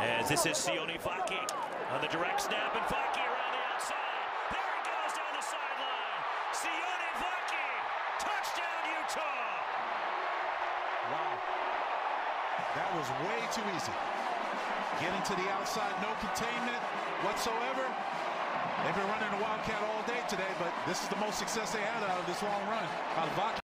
As this is Sione Vaki on the direct snap, and Vaki around the outside. There he goes down the sideline. Sione Vaki, touchdown Utah. Wow. That was way too easy. Getting to the outside, no containment whatsoever. They've been running the wildcat all day today, but this is the most success they had out of this long run out of Vaki.